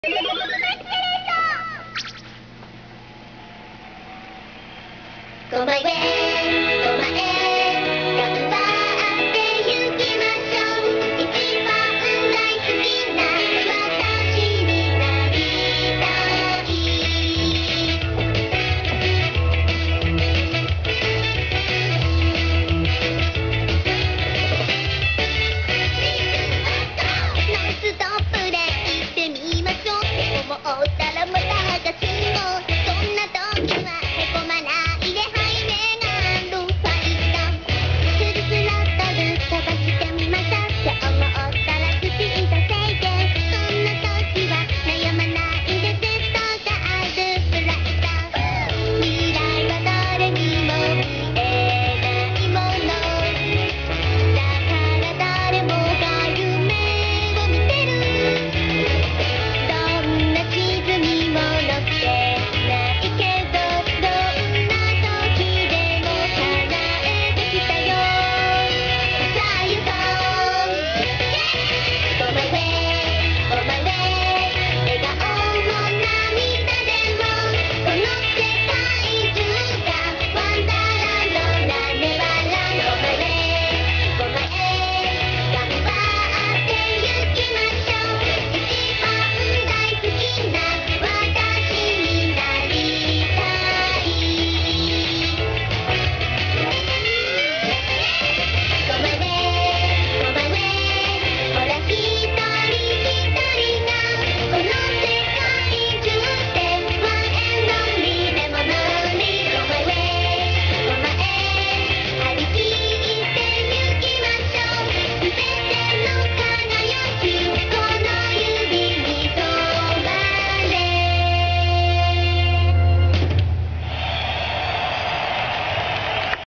ごまへ、ごまへ、頑張って行きましょう。一番大好きな私になりたい。ノンストップで行ってみましょう。でももう